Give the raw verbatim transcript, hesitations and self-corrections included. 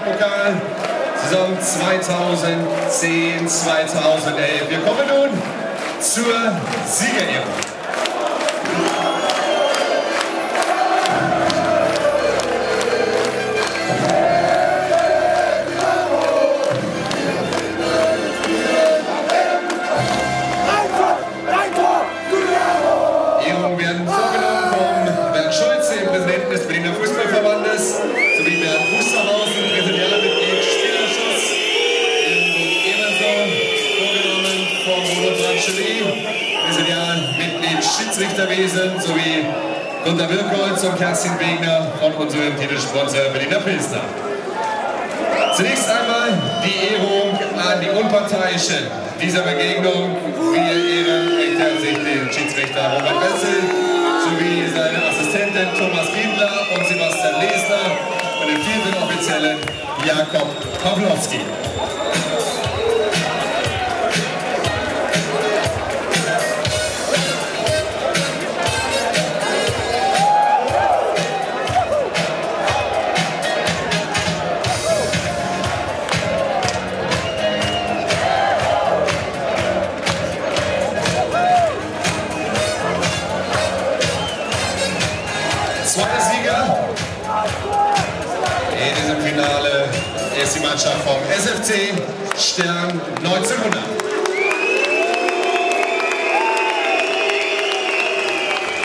Pokal, Saison zweitausendzehn zweitausendelf. Wir kommen nun zur Siegerehrung. Ehrungen werden vorgenommen vom Bernd Schulze, dem Präsidenten des Berliner Fußballverbandes, sowie Bernd Wusterhausen, Präsidialmitglied Spielerschuss, ebenso vorgenommen vom Bruno Francheli, Präsidialmitglied Schiedsrichterwesen, sowie Gunter Wirkholz und Kerstin Wegner von unserem Titelsponsor Berliner Pilsner. Zunächst einmal die Ehrung an die Unparteiischen dieser Begegnung. Wir ehren recht herzlich den Schiedsrichter Robert Wessel sowie seine Assistentin Thomas Giedler und Sebastian Lesner und den vierten Offiziellen Jakob Pawlowski. Zweiter Sieger in diesem Finale ist die Mannschaft vom S F C Stern neunzehnhundert.